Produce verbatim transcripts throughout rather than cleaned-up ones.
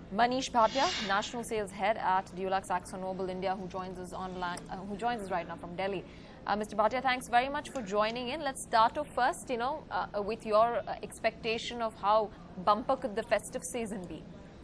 Manish Bhatia, National Sales Head at Dulux AkzoNobel India, who joins us online, uh, who joins us right now from Delhi. Uh, Mister Bhatia, thanks very much for joining in. Let's start off first, you know, uh, with your uh, expectation of how bumper could the festive season be.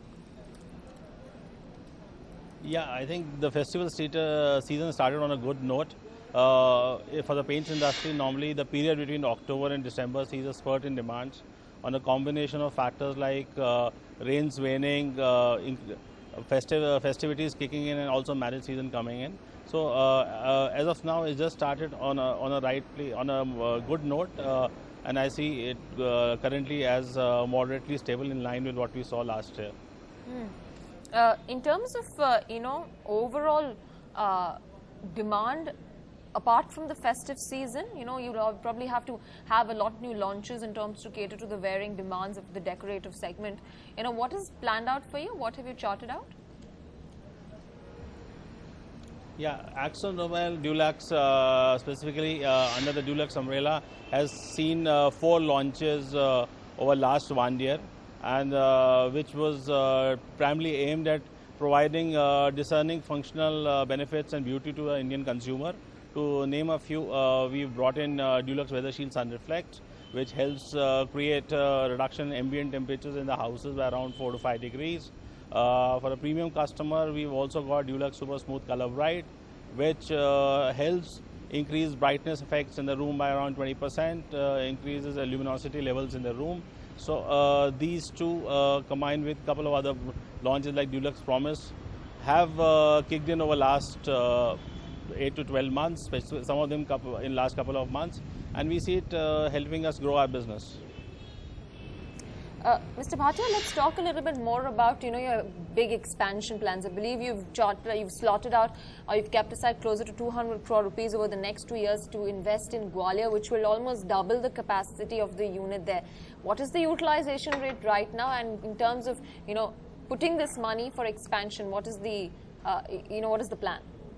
Yeah, I think the festival state, uh, season started on a good note. Uh, for the paints industry, normally the period between October and December sees a spurt in demand on a combination of factors like uh, rains waning, uh, festive, uh, festivities kicking in, and also marriage season coming in. So uh, uh, as of now, it just started on a on a right play, on a uh, good note, uh, and I see it uh, currently as uh, moderately stable in line with what we saw last year. Hmm. Uh, in terms of uh, you know overall uh, demand, apart from the festive season, you know you probably have to have a lot of new launches in terms to cater to the varying demands of the decorative segment. You know, what is planned out for you? What have you charted out? Yeah, AkzoNobel Dulux, uh, specifically uh, under the Dulux umbrella, has seen uh, four launches uh, over last one year, and uh, which was uh, primarily aimed at providing uh, discerning functional uh, benefits and beauty to the Indian consumer. To name a few, uh, we've brought in uh, Dulux Weather Shield Sun Reflect, which helps uh, create a reduction in ambient temperatures in the houses by around four to five degrees. Uh, for a premium customer, we've also got Dulux Super Smooth Color Bright, which uh, helps increase brightness effects in the room by around twenty percent, uh, increases the luminosity levels in the room. So uh, these two, uh, combined with a couple of other launches like Dulux Promise, have uh, kicked in over last uh, eight to twelve months, some of them couple, in last couple of months, and we see it uh, helping us grow our business. Uh, Mister Bhatia, let's talk a little bit more about you know your big expansion plans. I believe you've charted, you've slotted out, or you've kept aside closer to two hundred crore rupees over the next two years to invest in Gwalior, which will almost double the capacity of the unit there. What is the utilization rate right now? And in terms of you know putting this money for expansion, what is the uh, you know what is the plan?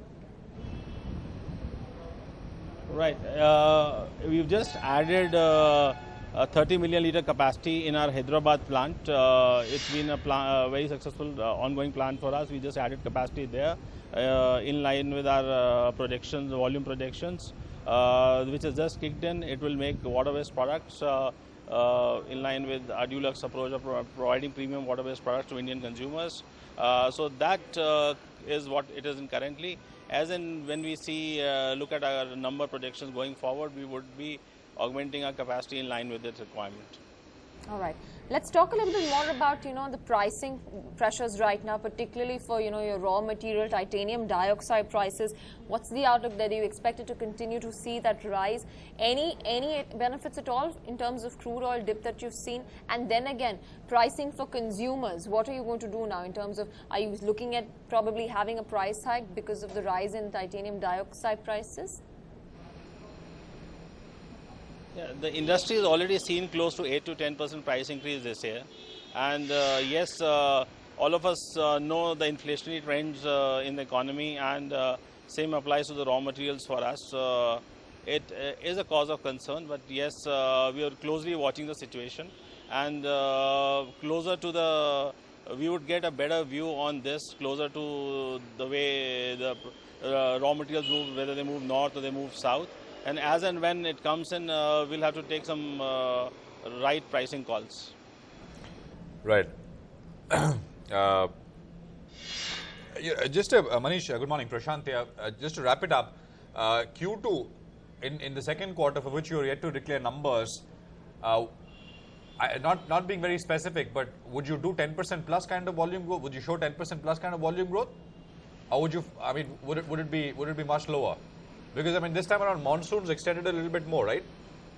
Right, uh, we've just added Uh, a thirty million litre capacity in our Hyderabad plant. Uh, it's been a plan, uh, very successful uh, ongoing plan for us. We just added capacity there uh, in line with our uh, projections, volume projections, uh, which has just kicked in. It will make water-based products uh, uh, in line with our Dulux approach of pro providing premium water-based products to Indian consumers. Uh, so that uh, is what it is in currently. As in when we see, uh, look at our number projections going forward, we would be augmenting our capacity in line with its requirement. All right. Let's talk a little bit more about, you know, the pricing pressures right now, particularly for, you know, your raw material, titanium dioxide prices. What's the outlook there? Do you expect it to continue to see that rise? Any, any benefits at all in terms of crude oil dip that you've seen? And then again, pricing for consumers. What are you going to do now in terms of, are you looking at probably having a price hike because of the rise in titanium dioxide prices? Yeah, the industry has already seen close to eight to ten percent price increase this year, and uh, yes, uh, all of us uh, know the inflationary trends uh, in the economy, and uh, same applies to the raw materials for us. Uh, it uh, is a cause of concern, but yes, uh, we are closely watching the situation, and uh, closer to the, we would get a better view on this closer to the way the uh, raw materials move, whether they move north or they move south. And as and when it comes in, uh, we'll have to take some uh, right pricing calls. Right. uh, yeah, just uh, Manish, uh, good morning, Prashant here. Uh, just to wrap it up, uh, Q two, in, in the second quarter for which you are yet to declare numbers, uh, I, not, not being very specific, but would you do ten percent plus kind of volume growth? Would you show ten percent plus kind of volume growth? Or would you, I mean, would it, would it be, would it be much lower? Because, I mean, this time around, monsoons extended a little bit more, right?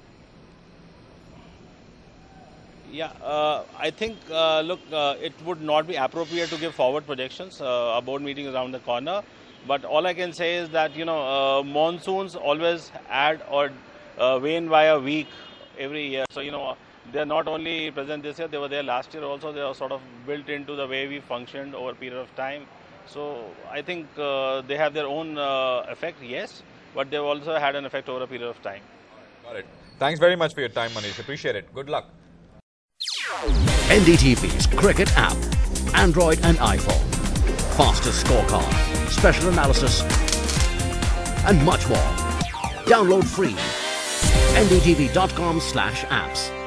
Yeah, uh, I think, uh, look, uh, it would not be appropriate to give forward projections. Uh, our board meeting is around the corner. But all I can say is that, you know, uh, monsoons always add or uh, wane by a week every year. So, you know, they're not only present this year, they were there last year also. They are sort of built into the way we functioned over a period of time. So, I think uh, they have their own uh, effect, yes. But they've also had an effect over a period of time. Got it. Thanks very much for your time, Manish. Appreciate it. Good luck. N D T V's Cricket app. Android and iPhone. Fastest scorecard, special analysis, and much more. Download free. N D T V dot com slash apps.